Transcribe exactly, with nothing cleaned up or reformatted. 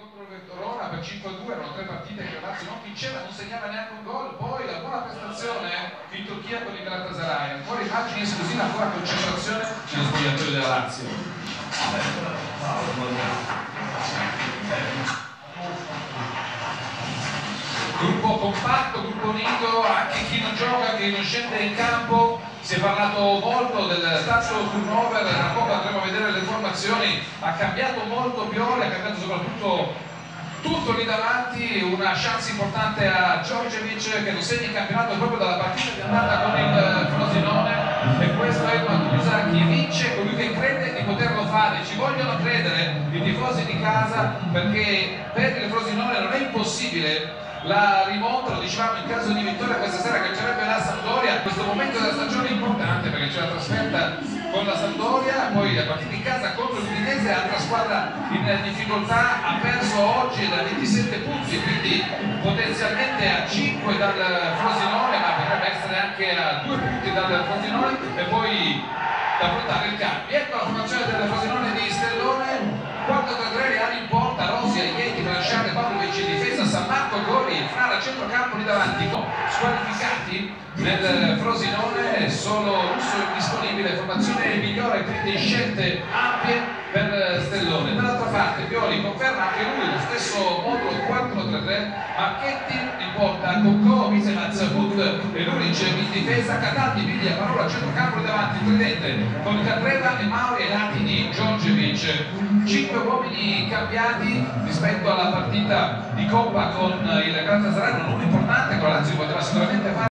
contro il Verona per cinque a due, erano tre partite che la Lazio non vinceva, non segnava neanche un gol. Poi la buona prestazione in Turchia con il Galatasaray, ancora immagini esclusive, ancora concentrazione nello spogliatoio della Lazio. Gruppo compatto, gruppo unito, anche chi non gioca, chi non scende in campo. Si è parlato molto del tanto turnover, tra poco andremo a vedere le formazioni. Ha cambiato molto Pioli, ha cambiato soprattutto tutto lì davanti, una chance importante a Djordjevic che non segna il campionato proprio dalla partita di andata con il Frosinone, e questo è un'accusa. Chi vince, colui che crede di poterlo fare. Ci vogliono credere i tifosi di casa, perché per il Frosinone non è impossibile la rimonta, lo dicevamo in caso di vittoria questa sera, che c'erebbe la Sampdoria. Questo momento della stagione è importante perché c'è la trasferta con la Sampdoria, poi la partita in casa contro l'Udinese, altra squadra in difficoltà, ha perso oggi da ventisette punti, quindi potenzialmente a cinque dal Frosinone, ma potrebbe essere anche a due punti dal Frosinone, e poi da affrontare il cambio. Ecco la formazione del Frosinone di Stellone: quattro tre tre, Reali in porta, Rosia, Ieti, Branchard, Pavlovic in difesa, San Marco, Gori, Frara a centrocampo lì davanti. Squalificati nel Frosinone, solo Russo disponibile, formazione migliore, quindi scelte ampie per Stellone. Dall'altra parte Pioli conferma anche lui lo stesso modulo quattro tre tre, Marchetti in porta, Coccò, Misemaz, Put e Luric in difesa, Cataldi, Viglia, Parola a centrocampo lì davanti, tridente con Candreva e Mauri ai lati di Djordjevic. Cinque uomini cambiati rispetto alla partita di Coppa con il Galatasaray, non importante, con la Lazio poteva sicuramente fare